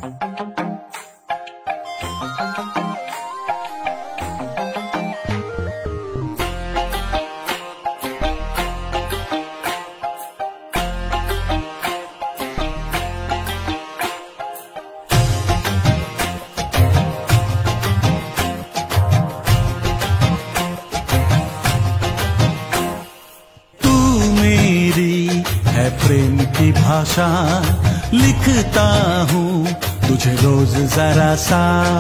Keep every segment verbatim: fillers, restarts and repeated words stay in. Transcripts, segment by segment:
प्रेम की भाषा लिखता हूँ तुझे रोज जरा सा।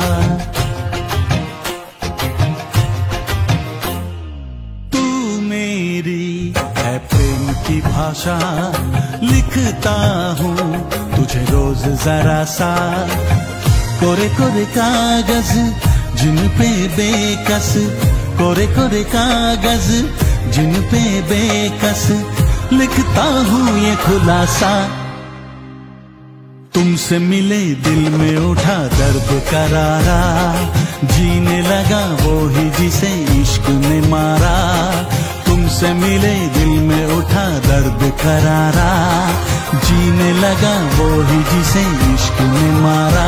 तू मेरी है प्रेम की भाषा लिखता हूँ तुझे रोज जरा सा। कोरे कोरे कागज जिन पे बेकस, कोरे कोरे कागज जिन पे बेकस लिखता हूँ ये खुलासा। तुमसे मिले दिल में उठा दर्द करारा, जीने लगा वो ही जिसे इश्क ने मारा। तुमसे मिले दिल में उठा दर्द करारा, जीने लगा वो ही जिसे इश्क ने मारा।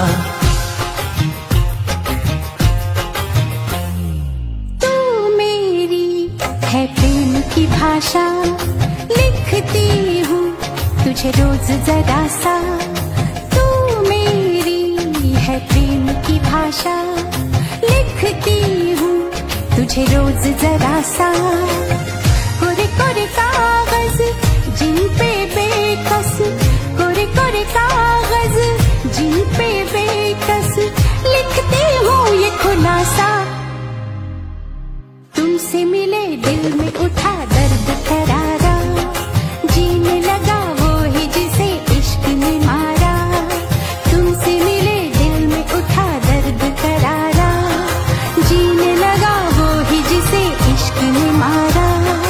तू मेरी है प्रेम की भाषा लिखती हूँ तुझे रोज जरा सा। तू मेरी है प्रेम की भाषा लिखती हूँ तुझे रोज जरा सा। कोरे कोरे कागज जिन पे बेकस, कोरे कोरे कागज जिन पे बेकस लिखती हूँ ये खुलासा। तुमसे मिले दिल में उठा दर्द करारा, जीने लगा वो ही जिसे इश्क ने मारा। तुमसे मिले दिल में उठा दर्द करारा, जीने लगा वो ही जिसे इश्क ने मारा।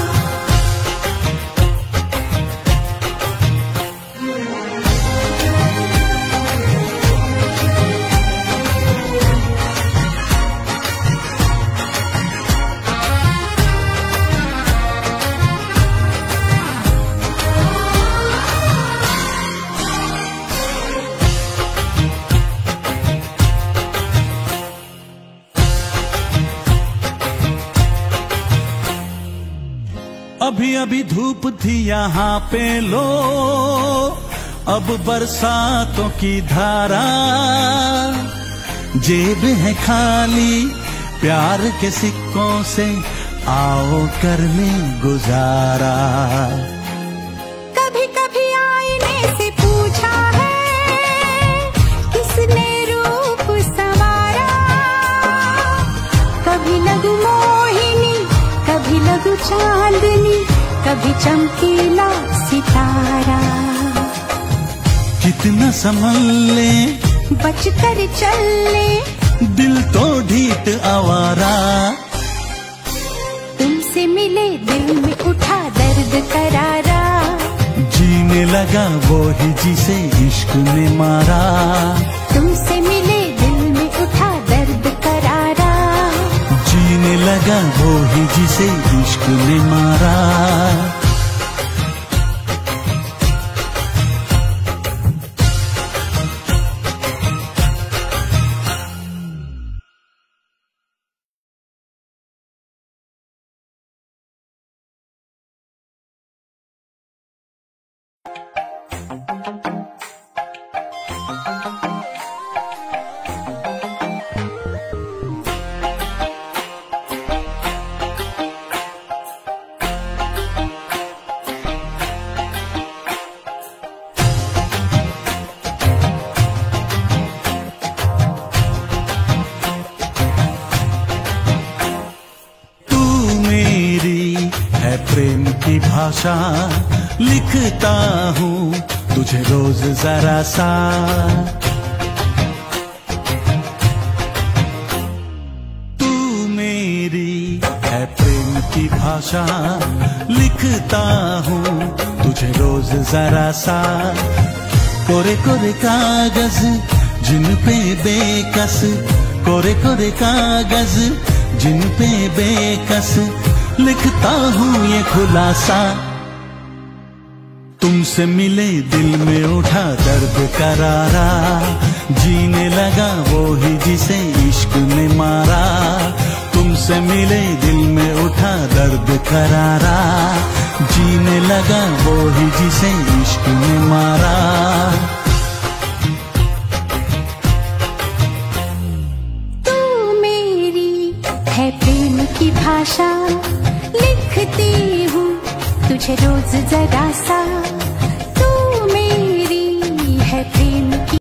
अभी अभी धूप थी यहाँ पे लो, अब बरसातों की धारा। जेब है खाली प्यार के सिक्कों से, आओ कर ले गुजारा। कभी कभी आईने से पूछा है किसने रूप संवारा। कभी लगू मोहिनी, कभी लगू चांदनी, कभी चमकीला सितारा। कितना संभल ले बच कर चल ले, दिल तो ढीठ आवारा। तुमसे मिले दिल में उठा दर्द करारा, जीने लगा वो ही जिसे इश्क ने मारा। तुमसे मिले दिल में उठा दर्द करारा, जीने लगा वो ही जिसे इश्क ने मारा। प्रेम की भाषा लिखता हूँ तुझे रोज जरा सा। तू मेरी है प्रेम की भाषा लिखता हूँ तुझे रोज जरा सा। कोरे कोरे कागज जिन पे बेकस, कोरे कोरे कागज जिन पे बेकस लिखता हूँ ये खुलासा। तुमसे मिले दिल में उठा दर्द करारा, जीने लगा वो ही जिसे इश्क ने मारा। तुमसे मिले दिल में उठा दर्द करारा, जीने लगा वो ही जिसे इश्क ने मारा। है प्रेम की भाषा, लिखती हूँ तुझे रोज जरा सा। तू मेरी है प्रेम